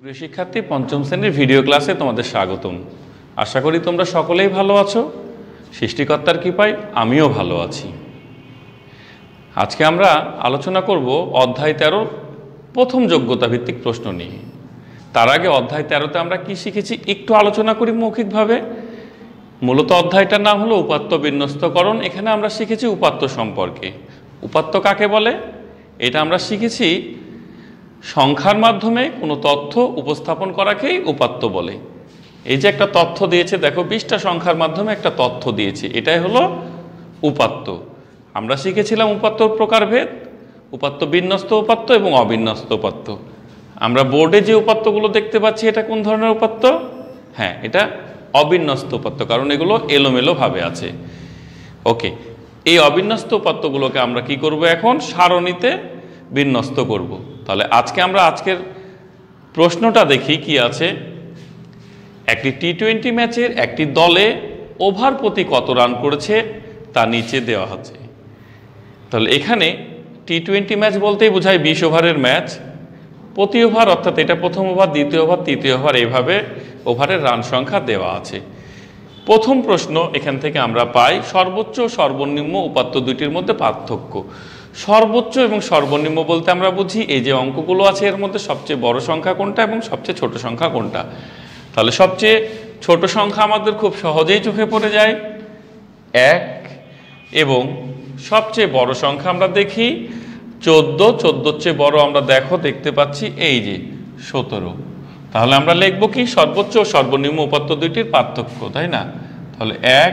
প্রিয় শিক্ষার্থী, পঞ্চম শ্রেণীর ভিডিও ক্লাসে তোমাদের স্বাগতম। আশা করি তোমরা সকলেই ভালো আছো। সৃষ্টিকর্তার কৃপায় আমিও ভালো আছি। আজকে আমরা আলোচনা করব অধ্যায় 13 প্রথম যোগ্যতা ভিত্তিক প্রশ্ন নিয়ে। তার আগে অধ্যায় 13তে আমরা কি শিখেছি একটু আলোচনা করি মৌখিকভাবে। মূলত অধ্যায়টার নাম হলো উপাত্ত বিন্যস্তকরণ। এখানে আমরা শিখেছি উপাত্ত সম্পর্কে। উপাত্ত কাকে বলে এটা আমরা শিখেছি। সংখ্যার মাধ্যমে কোনো তথ্য উপস্থাপন করাকেই উপাত্ত বলে। এই যে একটা তথ্য দিয়েছে, দেখো 20টা সংখ্যার মাধ্যমে একটা তথ্য দিয়েছে, এটাই হলো উপাত্ত। আমরা শিখেছিলাম উপাত্তর প্রকারভেদ, উপাত্ত বিন্যস্ত উপাত্ত এবং অবিন্যস্ত উপাত্ত। আমরা বোর্ডে যে উপাত্তগুলো দেখতে পাচ্ছি এটা কোন ধরনের উপাত্ত? হ্যাঁ, এটা অবিন্যস্ত উপাত্ত, কারণ এগুলো এলোমেলো ভাবে আছে। ওকে, এই অবিন্যস্ত উপাত্তগুলোকে আমরা কি করব? এখন সারণীতে বিন্যস্ত করব। তাহলে আজকের প্রশ্নটা দেখি কি আছে। একটি টি-20 ম্যাচের একটি দলে ওভার প্রতি কত রান করেছে তা নিচে দেওয়া আছে। তাহলে এখানে টি-20 ম্যাচ বলতেই বোঝায় 20 ওভারের ম্যাচ। প্রতি ওভার অর্থাৎ এটা প্রথম ওভার, দ্বিতীয় ওভার, তৃতীয় ওভার, এইভাবে ওভারের রান সংখ্যা দেওয়া আছে। প্রথম প্রশ্ন এখান থেকে আমরা পাই সর্বোচ্চ ও সর্বনিম্ন উপাত্ত দুইটির মধ্যে পার্থক্য। সর্বোচ্চ এবং সর্বনিম্ন বলতে আমরা বুঝি এই যে অঙ্কগুলো আছে এর মধ্যে সবচেয়ে বড় সংখ্যা কোনটা এবং সবচেয়ে ছোট সংখ্যা কোনটা। তাহলে সবচেয়ে ছোট সংখ্যা আমাদের খুব সহজেই চোখে পড়ে যায় 1, এবং সবচেয়ে বড় সংখ্যা আমরা দেখি 14। 14-র চেয়ে বড় আমরা দেখতে পাচ্ছি এই যে 17। তাহলে আমরা লিখব কি? সর্বোচ্চ ও সর্বনিম্ন উপাত্ত দুইটির পার্থক্য, তাই না? তাহলে 1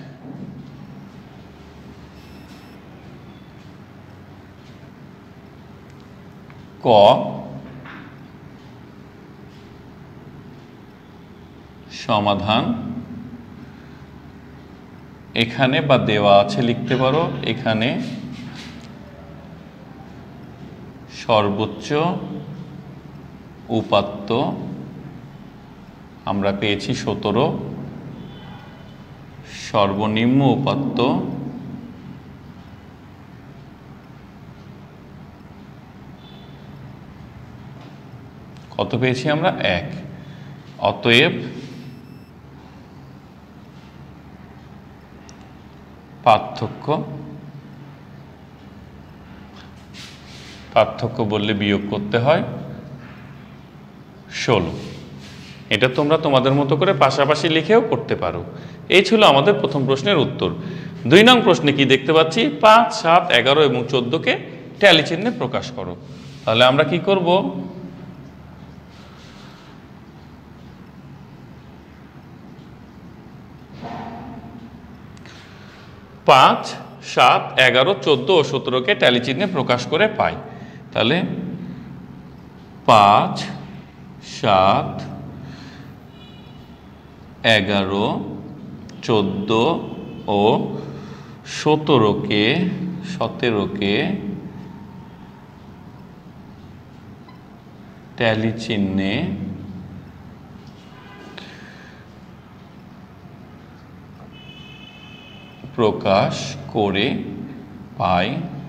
ক সমাধান। এখানে বা দেওয়া আছে লিখতে পারো, এখানে সর্বোচ্চ উপাত্ত আমরা পেয়েছি 17, সর্বনিম্ন উপাত্ত কত পেয়েছি আমরা? 1। অতএব পার্থক্য বললে বিয়োগ করতে হয় 16। এটা তোমরা তোমাদের মতো করে পাশাপাশি লিখেও করতে পারো। এই ছিল আমাদের প্রথম প্রশ্নের উত্তর। 2 নং প্রশ্নে কি দেখতে পাচ্ছি? 5, 7, 11 এবং 14কে ট্যালি চিহ্নে প্রকাশ করো। তাহলে আমরা কি করব? 5, 7, 11, 14 ও 17কে ট্যালি চিহ্নে প্রকাশ করে পাই। তাহলে 5, 7, 11, 14 ও 17কে ট্যালি চিহ্নে প্রকাশ করে পাই।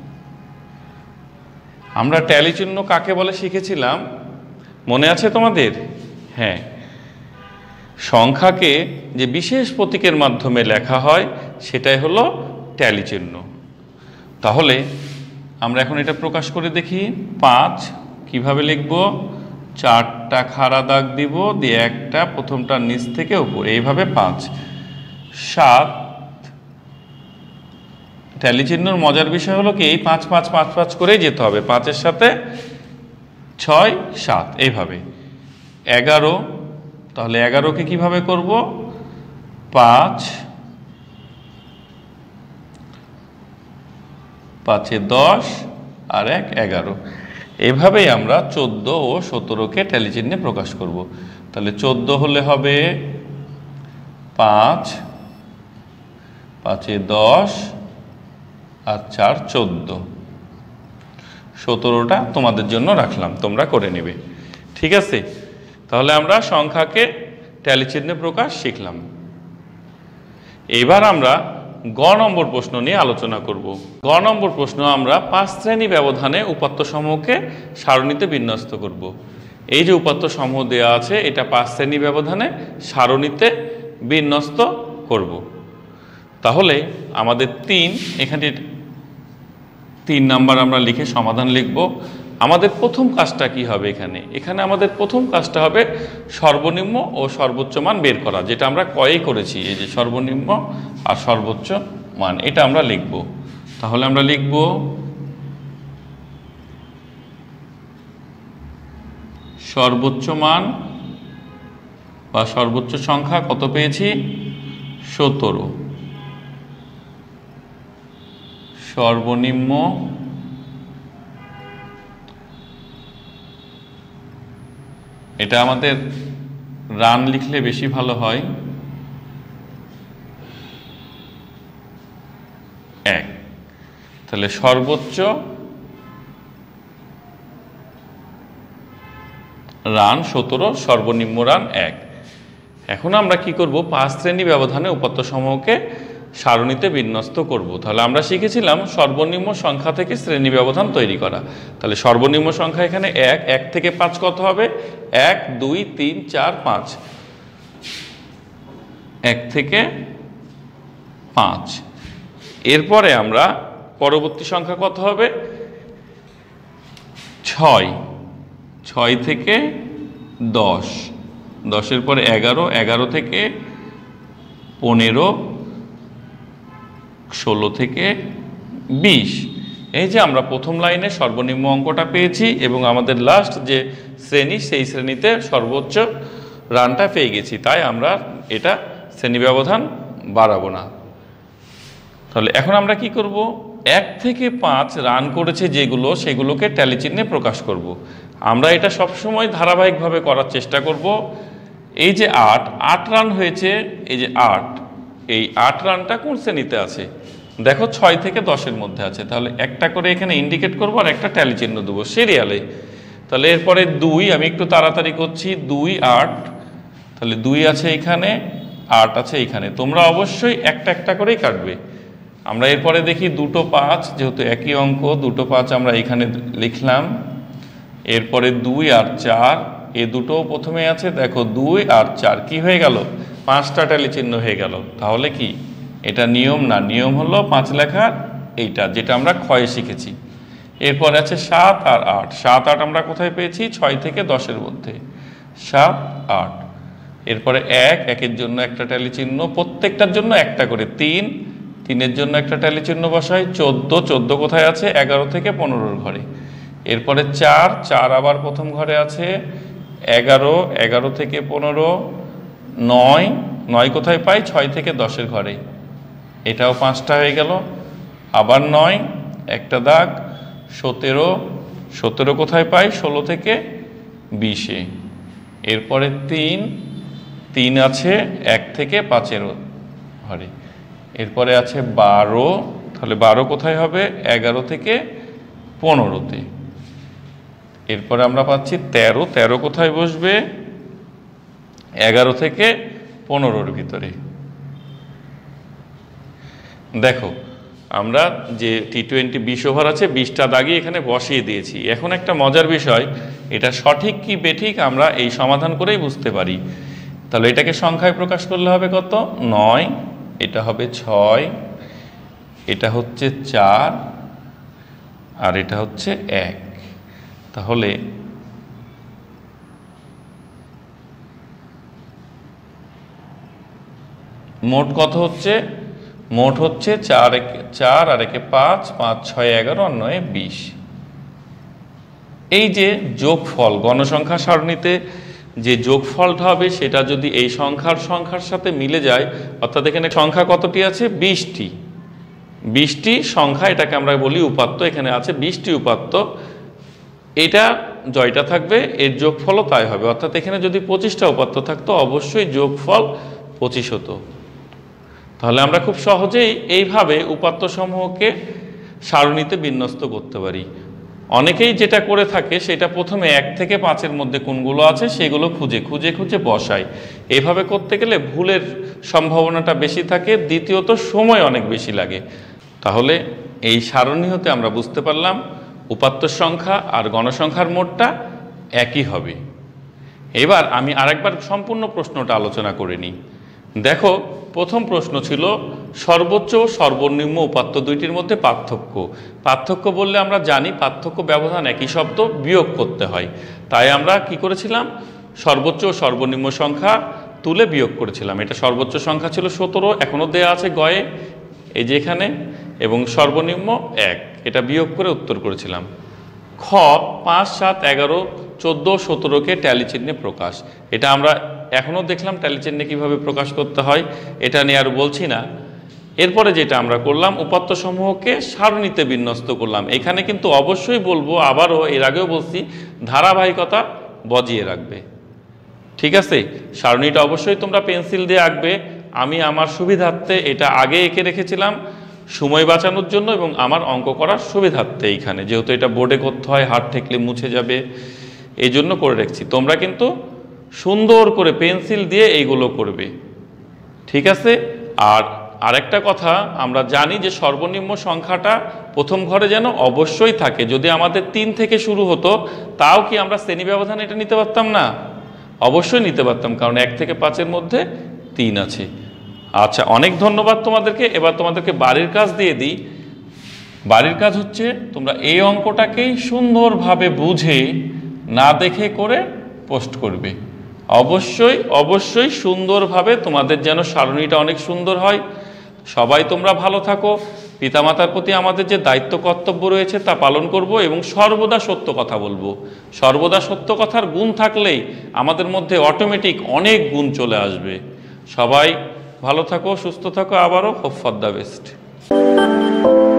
আমরা ট্যালি চিহ্ন কাকে বলে শিখেছিলাম, মনে আছে তোমাদের? হ্যাঁ, সংখ্যাকে যে বিশেষ প্রতীকের মাধ্যমে লেখা হয় সেটাই হলো ট্যালি চিহ্ন। তাহলে আমরা এখন এটা প্রকাশ করে দেখি। 5 কিভাবে লিখব? 4টা খাড়া দাগ দিব, দিয়ে একটা প্রথমটা নিচ থেকে উপরে, এইভাবে 5। 7 ট্যালি চিহ্নর মজার বিষয় হলো কি এই 5, 5, 5, 5 করেই যেতে হবে। 5-এর সাথে 6, 7 এইভাবে। 11, তাহলে 11কে কিভাবে করব? 5, 5-এ 10 আর 1, 11। এইভাবেই আমরা 14 ও 17কে ট্যালি চিহ্নে প্রকাশ করব। তাহলে 14 হলে হবে 5, 5-এ 10 আর 4, 14। 17টা তোমাদের জন্য রাখলাম, তোমরা করে নেবে। ঠিক আছে, তাহলে আমরা সংখ্যাকে ট্যালি চিহ্নে প্রকাশ শিখলাম। এবার আমরা গ নম্বর প্রশ্ন নিয়ে আলোচনা করব। গ নম্বর প্রশ্ন আমরা 5 শ্রেণী ব্যবধানে উপাত্ত সমূহকে সারণীতে বিন্যস্ত করব। এই যে উপাত্ত সমূহ দেওয়া আছে এটা 5 শ্রেণী ব্যবধানে সারণীতে বিন্যস্ত করব। তাহলে আমাদের 3 এখানে 3 নাম্বার আমরা লিখে সমাধান লিখব। আমাদের প্রথম কাজটা কি হবে? এখানে আমাদের প্রথম কাজটা হবে সর্বনিম্ন ও সর্বোচ্চ মান বের করা, যেটা আমরা কয়ে করেছি। এই যে সর্বনিম্ন আর সর্বোচ্চ মান এটা আমরা লিখব। তাহলে আমরা লিখব সর্বোচ্চ মান বা সর্বোচ্চ সংখ্যা কত পেয়েছি? 17। সর্বনিম্ন এটা আমাদের রান লিখলে বেশি ভালো হয়, 1। তাহলে সর্বোচ্চ রান 17, সর্বনিম্ন রান 1। এখন আমরা কি করব? 5 শ্রেণী ব্যবধানে উপাত্ত সমূহকে সারণীতে বিন্যস্ত করব। তাহলে আমরা শিখেছিলাম সর্বনিম্ন সংখ্যা থেকে শ্রেণী ব্যবধান তৈরি করা। তাহলে সর্বনিম্ন সংখ্যা এখানে 1, 1 থেকে 5 কত হবে? 1 2 3 4 5, 1 থেকে 5। এরপরে আমরা পরবর্তী সংখ্যা কত হবে? 6, 6 থেকে 10, 10-এর পরে 11, 11 থেকে 15, 16 থেকে 20। এই যে আমরা প্রথম লাইনে সর্বনিম্ন অঙ্কটা পেয়েছি এবং আমাদের লাস্ট যে শ্রেণী সেই শ্রেণীতে সর্বোচ্চ রানটা পেয়ে গেছি, তাই আমরা এটা শ্রেণী ব্যবধান বাড়াবো না। তাহলে এখন আমরা কি করব? 1 থেকে 5 রান করেছে যেগুলো, সেগুলোকে ট্যালি চিহ্নে প্রকাশ করব। আমরা এটা সবসময় ধারাবাহিকভাবে করার চেষ্টা করব। এই যে 8 রান হয়েছে, এই যে 8, এই 8 রানটা কোন শ্রেণীতে আছে? দেখো 6 থেকে 10-এর মধ্যে আছে। তাহলে একটা করে এখানে ইন্ডিকেট করব আর একটা ট্যালি চিহ্ন দেবো সিরিয়ালে। তাহলে এরপরে 2, আমি একটু তাড়াতাড়ি করছি, 2 8, তাহলে 2 আছে এখানে, 8 আছে এখানে। তোমরা অবশ্যই একটা একটা করেই কাটবে। আমরা এরপরে দেখি 2 5, যেহেতু একই অঙ্ক 2 5 আমরা এখানে লিখলাম। এরপরে 2 আর 4, এ দুটো প্রথমে আছে, দেখো 2 আর 4 কি হয়ে গেল? 5টা ট্যালি চিহ্ন হয়ে গেল। তাহলে কি এটা নিয়ম না? নিয়ম হলো 5 লেখার এইটা, যেটা আমরা ক্ষয়ে শিখেছি। এরপরে আছে 7 আর 8, 7 8 আমরা কোথায় পেয়েছি? 6 থেকে 10-এর মধ্যে, 7 8। এরপরে 1, 1-এর জন্য একটা ট্যালি চিহ্ন, প্রত্যেকটার জন্য একটা করে। 3, 3-এর জন্য একটা ট্যালি চিহ্ন বসাই। 14, 14 কোথায় আছে? 11 থেকে 15-এর ঘরে। এরপরে 4, 4 আবার প্রথম ঘরে আছে। 11, 11 থেকে 15, 9, 9 কোথায় পাই? 6 থেকে 10-এর ঘরে। এটাও 5টা হয়ে গেল। আবার 9, একটা দাগ। 17, 17 কোথায় পাই? 16 থেকে 20-এ। এরপরে 3, 3 আছে 1 থেকে 5-এর ঘরে। এরপরে আছে 12, তাহলে 12 কোথায় হবে? 11 থেকে 15-তে। এরপরে আমরা পাচ্ছি 13, 13 কোথায় বসবে? 11 থেকে 15-এর ভিতরে। দেখো আমরা যে T20 20 ওভার আছে, 20টা দাগই এখানে বসিয়ে দিয়েছি। এখন একটা মজার বিষয়, এটা সঠিক কি বেঠিক আমরা এই সমাধান করেই বুঝতে পারি। তাহলে এটাকে সংখ্যায় প্রকাশ করলে হবে কত? 9, এটা হবে 6, এটা হচ্ছে 4, আর এটা হচ্ছে 1। তাহলে মোট কত হচ্ছে? মোট হচ্ছে 4 আর 1 5, 5 6 11 আর 9 20। এই যে যোগফল গণসংখ্যা সারণীতে যে যোগফলটা হবে, সেটা যদি এই সংখ্যার সাথে মিলে যায়, অর্থাৎ এখানে সংখ্যা কতটি আছে? 20টি। 20টি সংখ্যা, এটাকে আমরা বলি উপাত্ত। এখানে আছে 20টি উপাত্ত। এটা জয়টা থাকবে, এর যোগফলও তাই হবে। অর্থাৎ এখানে যদি 25টা উপাত্ত থাকতো, অবশ্যই যোগফল 25 হতো। তাহলে আমরা খুব সহজেই এইভাবে উপাত্ত সমূহকে সারণীতে বিন্যস্ত করতে পারি। অনেকেই যেটা করে থাকে, সেটা প্রথমে 1 থেকে 5-এর মধ্যে কোনগুলো আছে সেগুলো খুঁজে বসায়। এইভাবে করতে গেলে ভুলের সম্ভাবনাটা বেশি থাকে, দ্বিতীয়ত সময় অনেক বেশি লাগে। তাহলে এই সারণী হতে আমরা বুঝতে পারলাম উপাত্ত সংখ্যা আর গণসংখ্যার মোটটা একই হবে। এবার আমি আরেকবার সম্পূর্ণ প্রশ্নটা আলোচনা করে নিই। দেখো, প্রথম প্রশ্ন ছিল সর্বোচ্চ ও সর্বনিম্ন উপাত্ত দুইটির মধ্যে পার্থক্য। পার্থক্য বললে আমরা জানি পার্থক্য ব্যবধান একই শব্দ, বিয়োগ করতে হয়। তাই আমরা কি করেছিলাম, সর্বোচ্চ ও সর্বনিম্ন সংখ্যা তুলে বিয়োগ করেছিলাম। এটা সর্বোচ্চ সংখ্যা ছিল 17, এখনও দেয়া আছে গয়ে, এই যে এখানে, এবং সর্বনিম্ন 1, এটা বিয়োগ করে উত্তর করেছিলাম। খ 5, 7, 11, 14, 17কে ট্যালি চিহ্নে প্রকাশ। এটা আমরা এখনও দেখলাম ট্যালি চিহ্নে কীভাবে প্রকাশ করতে হয়, এটা নিয়ে আর বলছি না। এরপরে যেটা আমরা করলাম, উপাত্ত সমূহকে সারণীতে বিন্যস্ত করলাম। এখানে কিন্তু অবশ্যই বলবো, আবারও এর আগেও বলছি, ধারাবাহিকতা বজিয়ে রাখবে। ঠিক আছে, সারণীটা অবশ্যই তোমরা পেন্সিল দিয়ে আঁকবে। আমি আমার সুবিধার্থে এটা আগে এঁকে রেখেছিলাম সময় বাঁচানোর জন্য এবং আমার অঙ্ক করার সুবিধার্থে। এইখানে যেহেতু এটা বোর্ডে করতে হয়, হাত ঠেকলে মুছে যাবে, এই জন্য করে রাখছি। তোমরা কিন্তু সুন্দর করে পেন্সিল দিয়ে এইগুলো করবে, ঠিক আছে। আর আরেকটা কথা, আমরা জানি যে সর্বনিম্ন সংখ্যাটা প্রথম ঘরে যেন অবশ্যই থাকে। যদি আমাদের 3 থেকে শুরু হতো, তাও কি আমরা শ্রেণী ব্যবধান এটা নিতে পারতাম না? অবশ্যই নিতে পারতাম, কারণ 1 থেকে 5-এর মধ্যে 3 আছে। আচ্ছা, অনেক ধন্যবাদ তোমাদেরকে। এবার তোমাদেরকে বাড়ির কাজ দিয়ে দিই। বাড়ির কাজ হচ্ছে, তোমরা এই অঙ্কটাকেই সুন্দরভাবে বুঝে না দেখে করে পোস্ট করবে। অবশ্যই অবশ্যই সুন্দরভাবে, তোমাদের যেন সারণীটা অনেক সুন্দর হয়। সবাই তোমরা ভালো থাকো। পিতামাতার প্রতি আমাদের যে দায়িত্ব কর্তব্য রয়েছে তা পালন করব এবং সর্বদা সত্য কথা বলবো। সর্বদা সত্য কথার গুণ থাকলেই আমাদের মধ্যে অটোমেটিক অনেক গুণ চলে আসবে। সবাই ভালো থাকো, সুস্থ থাকো। আবারও হোপ ফর দ্য বেস্ট।